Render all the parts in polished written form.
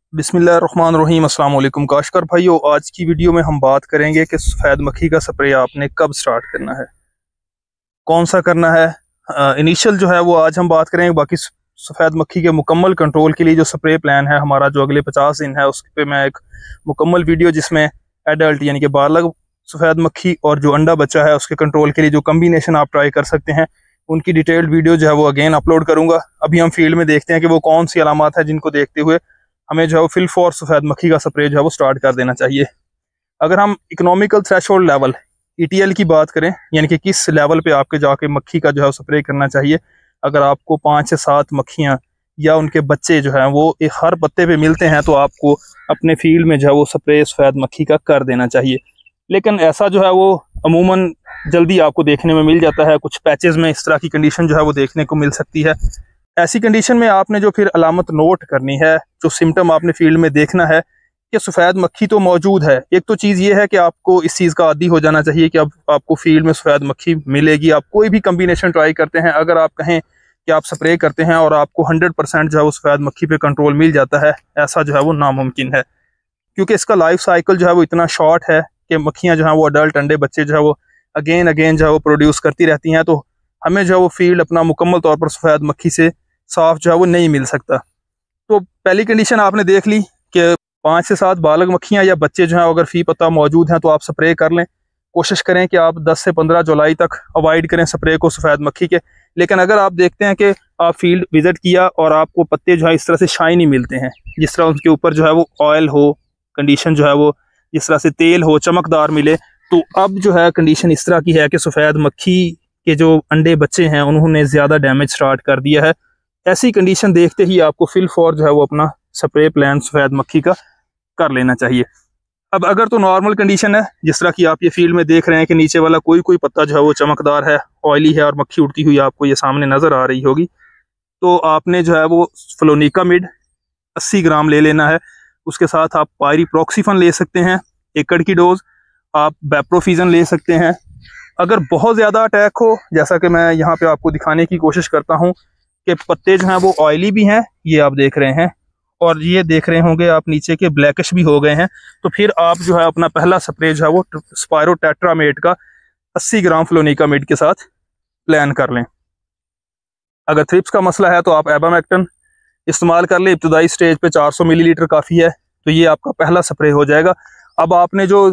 बिस्मिल्लाहिर्रहमानिर्रहीम। अस्सलाम वालेकुम काश्तकार भाइयों, आज की वीडियो में हम बात करेंगे कि सफ़ेद मक्खी का स्प्रे आपने कब स्टार्ट करना है, कौन सा करना है। इनिशियल जो है वो आज हम बात करेंगे। बाकी सफ़ेद मक्खी के मुकम्मल कंट्रोल के लिए जो स्प्रे प्लान है हमारा, जो अगले 50 दिन है, उस पर मैं एक मुकम्मल वीडियो जिसमें एडल्ट यानी कि बालग सफ़ेद मक्खी और जो अंडा बच्चा है उसके कंट्रोल के लिए जो कम्बिनेशन आप ट्राई कर सकते हैं, उनकी डिटेल्ड वीडियो जो है वो अगेन अपलोड करूँगा। अभी हम फील्ड में देखते हैं कि वो कौन सी अलामात है जिनको देखते हुए हमें जो है वो फिल फॉर सफ़ेद मक्खी का स्प्रे जो है वो स्टार्ट कर देना चाहिए। अगर हम इकोनॉमिकल थ्रेशोल्ड लेवल ETL की बात करें, यानी कि किस लेवल पे आपके जाके मक्खी का जो है स्प्रे करना चाहिए, अगर आपको 5 से 7 मक्खियाँ या उनके बच्चे जो हैं वो एक हर पत्ते पे मिलते हैं तो आपको अपने फील्ड में जो है वो स्प्रे सफ़ेद मक्खी का कर देना चाहिए। लेकिन ऐसा जो है वो अमूमन जल्दी आपको देखने में मिल जाता है। कुछ पैचेस में इस तरह की कंडीशन जो है वो देखने को मिल सकती है। ऐसी कंडीशन में आपने जो फिर अलामत नोट करनी है, जो सिम्टम आपने फील्ड में देखना है कि सफ़ेद मक्खी तो मौजूद है। एक तो चीज़ ये है कि आपको इस चीज़ का आदी हो जाना चाहिए कि अब आपको फील्ड में सफ़ेद मक्खी मिलेगी। आप कोई भी कम्बिनेशन ट्राई करते हैं, अगर आप कहें कि आप स्प्रे करते हैं और आपको 100% जो है वो सफ़ेद मक्खी पे कंट्रोल मिल जाता है, ऐसा जो है वो नामुमकिन है। क्योंकि इसका लाइफ साइकिल जो है वो इतना शॉर्ट है कि मक्खियाँ जो हैं वो अडल्ट अंडे बच्चे जो है वो अगेन अगेन जो है वो प्रोड्यूस करती रहती हैं। तो हमें जो है वो फील्ड अपना मुकम्मल तौर पर सफ़ेद मक्खी से साफ जो है वो नहीं मिल सकता। तो पहली कंडीशन आपने देख ली कि 5 से 7 बालग मक्खियाँ या बच्चे जो हैं अगर फी पत्ता मौजूद हैं तो आप स्प्रे कर लें। कोशिश करें कि आप 10 से 15 जुलाई तक अवॉइड करें स्प्रे को सफ़ेद मक्खी के। लेकिन अगर आप देखते हैं कि आप फील्ड विजिट किया और आपको पत्ते जो है इस तरह से शाइनी मिलते हैं, जिस तरह उनके ऊपर जो है वो ऑयल हो, कंडीशन जो है वो जिस तरह से तेल हो, चमकदार मिले, तो अब जो है कंडीशन इस तरह की है कि सफ़ेद मक्खी के जो अंडे बच्चे हैं उन्होंने ज़्यादा डैमेज स्टार्ट कर दिया है। ऐसी कंडीशन देखते ही आपको फिल फॉर जो है वो अपना स्प्रे प्लान सफ़ेद मक्खी का कर लेना चाहिए। अब अगर तो नॉर्मल कंडीशन है, जिस तरह की आप ये फील्ड में देख रहे हैं कि नीचे वाला कोई कोई पत्ता जो है वो चमकदार है, ऑयली है और मक्खी उड़ती हुई आपको ये सामने नज़र आ रही होगी, तो आपने जो है वो फ्लोनिकामिड 80 ग्राम ले लेना है। उसके साथ आप पायरीप्रोक्सीफन ले सकते हैं 1 एकड़ की डोज, आप बैप्रोफिजन ले सकते हैं। अगर बहुत ज़्यादा अटैक हो, जैसा कि मैं यहाँ पे आपको दिखाने की कोशिश करता हूँ कि पत्ते जो हैं वो ऑयली भी हैं, ये आप देख रहे हैं, और ये देख रहे होंगे आप नीचे के ब्लैकिश भी हो गए हैं, तो फिर आप जो है अपना पहला स्प्रे जो है वो स्पायरोटेट्रामेट का 80 ग्राम फ्लोनिकामिड के साथ प्लान कर लें। अगर थ्रिप्स का मसला है तो आप एबामेक्टन इस्तेमाल कर लें। इब्तदाई स्टेज पे 400 मिलीलीटर काफ़ी है, तो ये आपका पहला स्प्रे हो जाएगा। अब आपने जो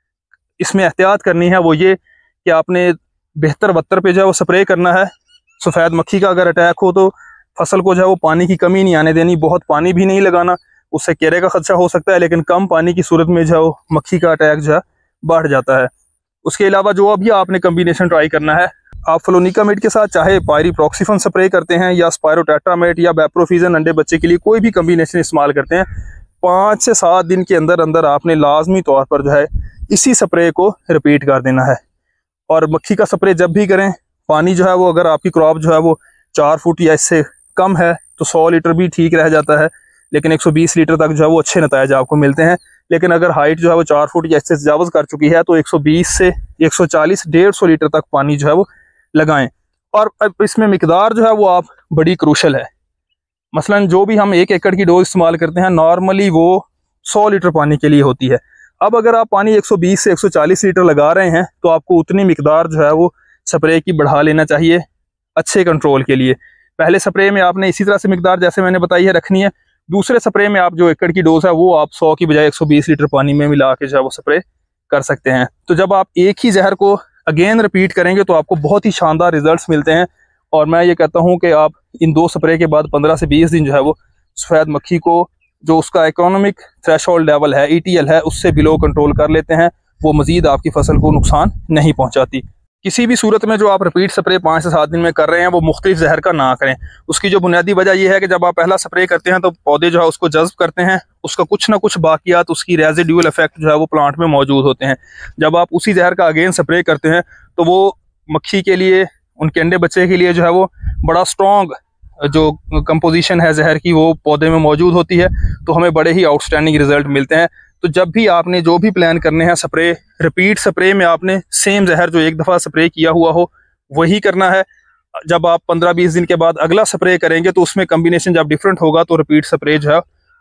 इसमें एहतियात करनी है वो ये कि आपने बेहतर बत्तर पे जो है वो स्प्रे करना है। सफ़ेद मक्खी का अगर अटैक हो तो फसल को जो है वो पानी की कमी नहीं आने देनी, बहुत पानी भी नहीं लगाना, उससे केरे का खदशा हो सकता है, लेकिन कम पानी की सूरत में जो है वो मक्खी का अटैक जो है बढ़ जाता है। उसके अलावा जो अभी आपने कम्बिनेशन ट्राई करना है, आप फ्लोनिकामिड के साथ चाहे पायरीप्रोक्सीफन स्प्रे करते हैं या स्पायरोटेट्रामेट या बैप्रोफिजन अंडे बच्चे के लिए कोई भी कम्बिनेशन इस्तेमाल करते हैं, 5 से 7 दिन के अंदर अंदर आपने लाजमी तौर पर जो है इसी स्प्रे को रिपीट कर देना है। और मक्खी का स्प्रे जब भी करें, पानी जो है वो अगर आपकी क्रॉप जो है वो 4 फुट या इससे कम है तो 100 लीटर भी ठीक रह जाता है, लेकिन 120 लीटर तक जो है वो अच्छे नतीजे आपको मिलते हैं। लेकिन अगर हाइट जो है वो 4 फुट या इससे तजावज़ कर चुकी है तो 120 से 140 150 लीटर तक पानी जो है वो लगाएं। और अब इसमें मिकदार जो है वो आप बड़ी क्रूशल है। मसलन जो भी हम 1 एकड़ की डोज इस्तेमाल करते हैं, नॉर्मली वो 100 लीटर पानी के लिए होती है। अब अगर आप पानी 120 से 140 लीटर लगा रहे हैं तो आपको उतनी मिकदार जो है वो स्प्रे की बढ़ा लेना चाहिए अच्छे कंट्रोल के लिए। पहले स्प्रे में आपने इसी तरह से मिकदार जैसे मैंने बताई है रखनी है। दूसरे स्प्रे में आप जो एकड़ की डोज है वो आप 100 की बजाय 120 लीटर पानी में मिला के जो है वो स्प्रे कर सकते हैं। तो जब आप एक ही जहर को अगेन रिपीट करेंगे तो आपको बहुत ही शानदार रिजल्ट्स मिलते हैं। और मैं ये कहता हूँ कि आप इन 2 स्प्रे के बाद 15 से 20 दिन जो है वो सफ़ेद मक्खी को, जो उसका इकोनॉमिक थ्रेशोल्ड लेवल है, ETL है, उससे बिलो कंट्रोल कर लेते हैं। वो मज़ीद आपकी फसल को नुकसान नहीं पहुँचाती। किसी भी सूरत में जो आप रिपीट स्प्रे 5 से 7 दिन में कर रहे हैं वो मुख्तलिफ जहर का ना करें। उसकी जो बुनियादी वजह यह है कि जब आप पहला स्प्रे करते हैं तो पौधे जो है उसको जज्ब करते हैं, उसका कुछ ना कुछ बाकियात, उसकी रेजिडुअल इफेक्ट जो है वो प्लांट में मौजूद होते हैं। जब आप उसी जहर का अगेन स्प्रे करते हैं तो वो मक्खी के लिए, उनके अंडे बच्चे के लिए जो है वो बड़ा स्ट्रॉन्ग जो कंपोजिशन है जहर की वो पौधे में मौजूद होती है, तो हमें बड़े ही आउटस्टैंडिंग रिजल्ट मिलते हैं। तो जब भी आपने जो भी प्लान करने हैं स्प्रे, रिपीट स्प्रे में आपने सेम जहर जो एक दफ़ा स्प्रे किया हुआ हो वही करना है। जब आप 15-20 दिन के बाद अगला स्प्रे करेंगे तो उसमें कम्बिनेशन जब डिफरेंट होगा तो रिपीट स्प्रे जो है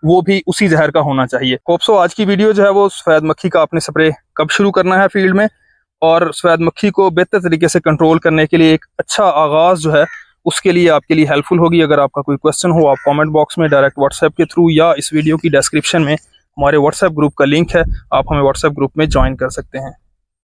वो भी उसी जहर का होना चाहिए। होप्सो आज की वीडियो जो है वो सफ़ेद मक्खी का आपने स्प्रे कब शुरू करना है फील्ड में, और सफ़ेद मक्खी को बेहतर तरीके से कंट्रोल करने के लिए एक अच्छा आगाज़ जो है उसके लिए आपके लिए हेल्पफुल होगी। अगर आपका कोई क्वेश्चन हो, आप कमेंट बॉक्स में डायरेक्ट व्हाट्सएप के थ्रू या इस वीडियो की डिस्क्रिप्शन में हमारे व्हाट्सएप ग्रुप का लिंक है, आप हमें व्हाट्सएप ग्रुप में ज्वाइन कर सकते हैं।